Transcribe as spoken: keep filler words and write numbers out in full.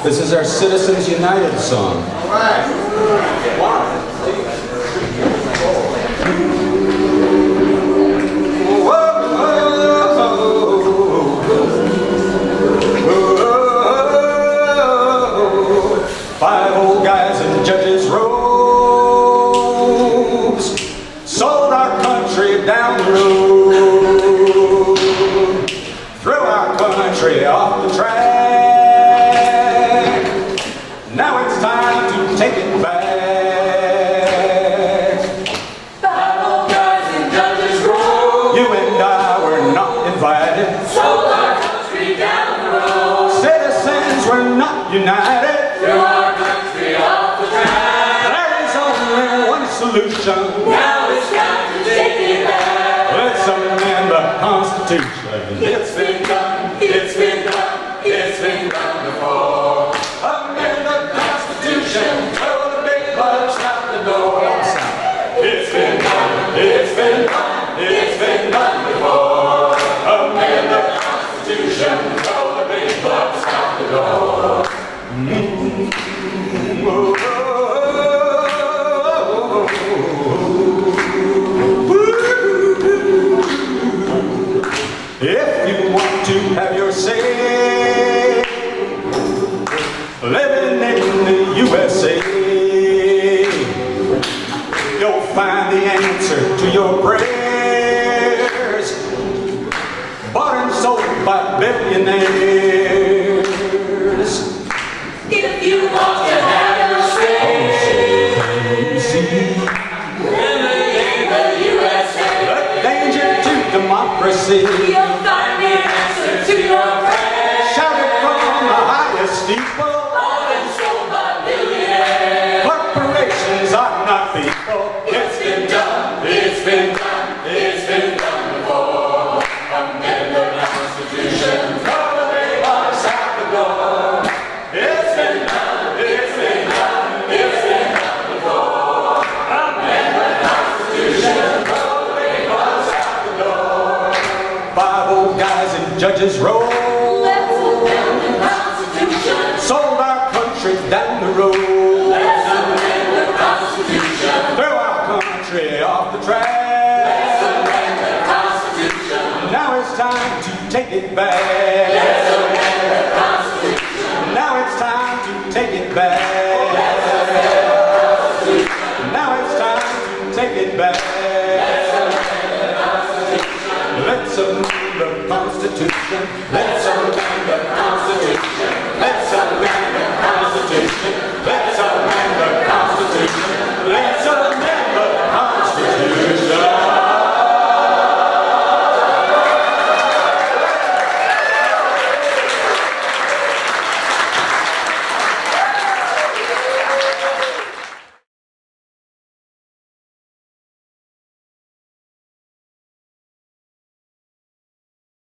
This is our Citizens United song. All right. One, two, three, four. Five old guys in judges' robes sold our country down the road, threw our country off the track. Now it's time to take it back. Five old guys in judges' robes, you and I were not invited, sold our country down the road. Citizens were not united, threw our country off the track. There is only one solution. Now it's time to take it back. Let's amend the Constitution. It's been done, it's been done, it's been done before. Amend the Constitution. Throw the big bucks out the door. It's been done, it's been done, it's been done before. Amend the Constitution, throw the big bucks out the door. If you want to have your say, living in the U S A, you'll find the answer to your prayers, bought and sold by billionaires. If you want to have your say, living in the U S A, the danger to democracy, you'll find the answer to your prayers. shout it from the highest steeple. Bought and sold by billionaires. Corporations are not people. It's been done, it's been done, it's been done before. Amend the Constitution, throw the big bucks out the door. It's been done, It's been done, it's been done before. Amend the Constitution, throw the big bucks out the door. five old guys in judges' robes Let's amend the Constitution. sold our country down the road, Let's amend the Constitution. threw our country off the track. Let's amend the Constitution. Now it's time to take it back. Let's amend the Constitution. Now it's time to take it back. Let's amend the Constitution. Now it's time to take it back. Let's amend the Constitution. Let's amend the Constitution. Let's